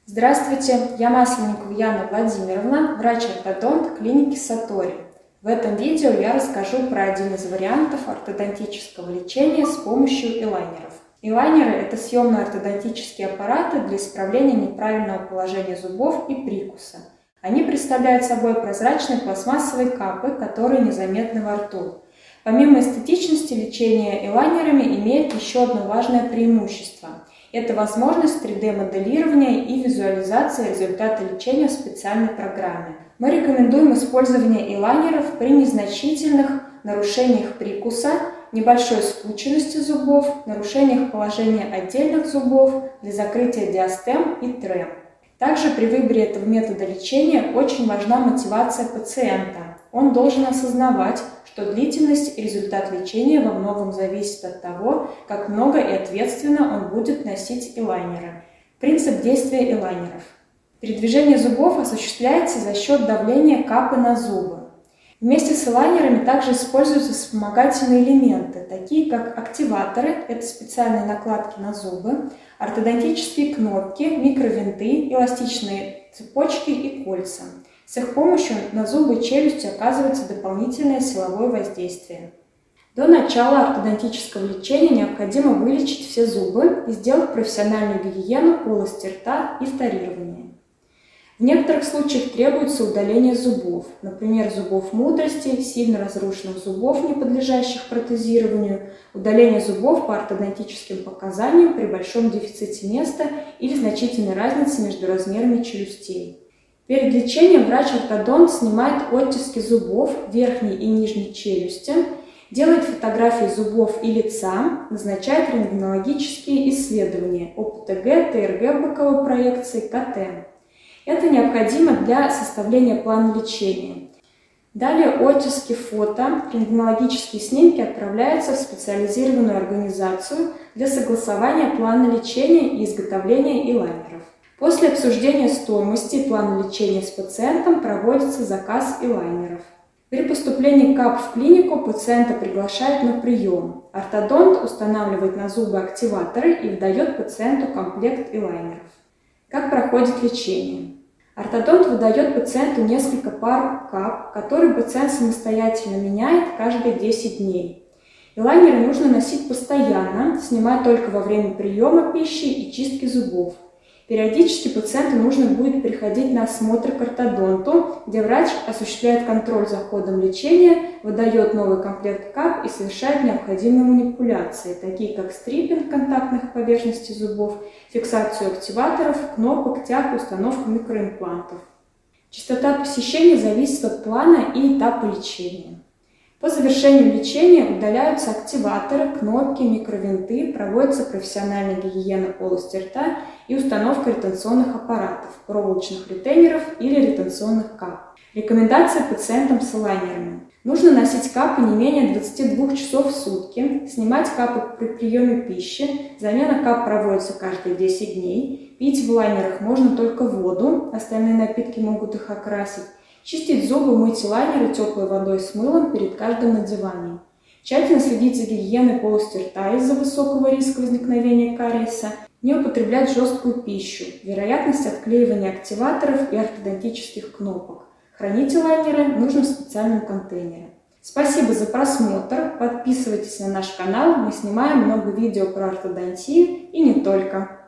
Здравствуйте, я Масленникова Яна Владимировна, врач-ортодонт клиники Сатори. В этом видео я расскажу про один из вариантов ортодонтического лечения с помощью элайнеров. Элайнеры – это съемно-ортодонтические аппараты для исправления неправильного положения зубов и прикуса. Они представляют собой прозрачные пластмассовые капы, которые незаметны во рту. Помимо эстетичности, лечение элайнерами имеет еще одно важное преимущество – это возможность 3D-моделирования и визуализации результата лечения в специальной программе. Мы рекомендуем использование элайнеров при незначительных нарушениях прикуса, небольшой спученности зубов, нарушениях положения отдельных зубов для закрытия диастем и трем. Также при выборе этого метода лечения очень важна мотивация пациента. Он должен осознавать, что длительность и результат лечения во многом зависит от того, как много и ответственно он будет носить элайнеры. Принцип действия элайнеров. Передвижение зубов осуществляется за счет давления капы на зубы. Вместе с элайнерами также используются вспомогательные элементы, такие как активаторы, это специальные накладки на зубы, ортодонтические кнопки, микровинты, эластичные цепочки и кольца. С их помощью на зубы и челюсти оказывается дополнительное силовое воздействие. До начала ортодонтического лечения необходимо вылечить все зубы и сделать профессиональную гигиену полости рта и вторирование. В некоторых случаях требуется удаление зубов, например, зубов мудрости, сильно разрушенных зубов, не подлежащих протезированию, удаление зубов по ортодонтическим показаниям при большом дефиците места или значительной разнице между размерами челюстей. Перед лечением врач-ортодонт снимает оттиски зубов верхней и нижней челюсти, делает фотографии зубов и лица, назначает рентгенологические исследования ОПТГ, ТРГ боковой проекции, КТ. Это необходимо для составления плана лечения. Далее оттиски, фото, рентгенологические снимки отправляются в специализированную организацию для согласования плана лечения и изготовления элайнеров. После обсуждения стоимости и плана лечения с пациентом проводится заказ элайнеров. При поступлении КАП в клинику пациента приглашают на прием. Ортодонт устанавливает на зубы активаторы и выдает пациенту комплект элайнеров. Как проходит лечение? Ортодонт выдает пациенту несколько пар КАП, которые пациент самостоятельно меняет каждые 10 дней. Элайнеры нужно носить постоянно, снимать только во время приема пищи и чистки зубов. Периодически пациенту нужно будет приходить на осмотр к ортодонту, где врач осуществляет контроль за ходом лечения, выдает новый комплект КАП и совершает необходимые манипуляции, такие как стриппинг контактных поверхностей зубов, фиксацию активаторов, кнопок, тяг, установку микроимплантов. Частота посещения зависит от плана и этапа лечения. По завершению лечения удаляются активаторы, кнопки, микровинты, проводится профессиональная гигиена полости рта и установка ретенционных аппаратов, проволочных ретейнеров или ретенционных кап. Рекомендации пациентам с элайнерами. Нужно носить капы не менее 22 часов в сутки, снимать капы при приеме пищи, замена кап проводится каждые 10 дней, пить в элайнерах можно только воду, остальные напитки могут их окрасить. Чистить зубы, мыть элайнеры теплой водой с мылом перед каждым надеванием. Тщательно следить за гигиеной полости рта из-за высокого риска возникновения кариеса. Не употреблять жесткую пищу. Вероятность отклеивания активаторов и ортодонтических кнопок. Хранить элайнеры нужно в специальном контейнере. Спасибо за просмотр. Подписывайтесь на наш канал. Мы снимаем много видео про ортодонтию и не только.